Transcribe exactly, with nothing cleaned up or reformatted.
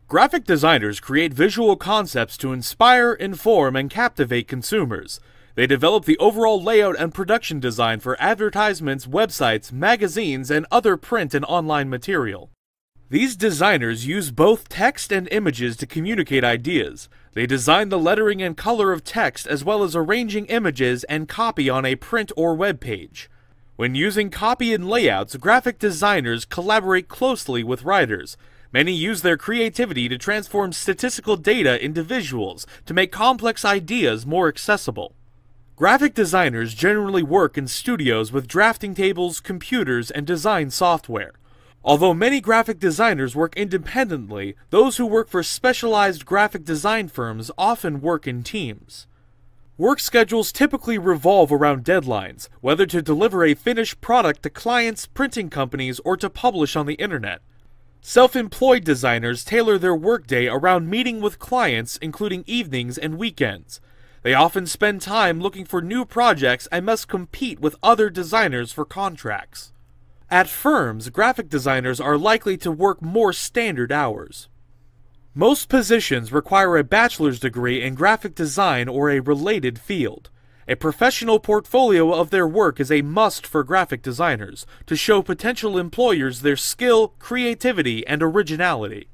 Graphic designers create visual concepts to inspire, inform, and captivate consumers. They develop the overall layout and production design for advertisements, websites, magazines, and other print and online material. These designers use both text and images to communicate ideas. They design the lettering and color of text as well as arranging images and copy on a print or web page. When using copy and layouts, graphic designers collaborate closely with writers. Many use their creativity to transform statistical data into visuals to make complex ideas more accessible. Graphic designers generally work in studios with drafting tables, computers, and design software. Although many graphic designers work independently, those who work for specialized graphic design firms often work in teams. Work schedules typically revolve around deadlines, whether to deliver a finished product to clients, printing companies, or to publish on the internet. Self-employed designers tailor their workday around meeting with clients, including evenings and weekends. They often spend time looking for new projects and must compete with other designers for contracts. At firms, graphic designers are likely to work more standard hours. Most positions require a bachelor's degree in graphic design or a related field. A professional portfolio of their work is a must for graphic designers to show potential employers their skill, creativity, and originality.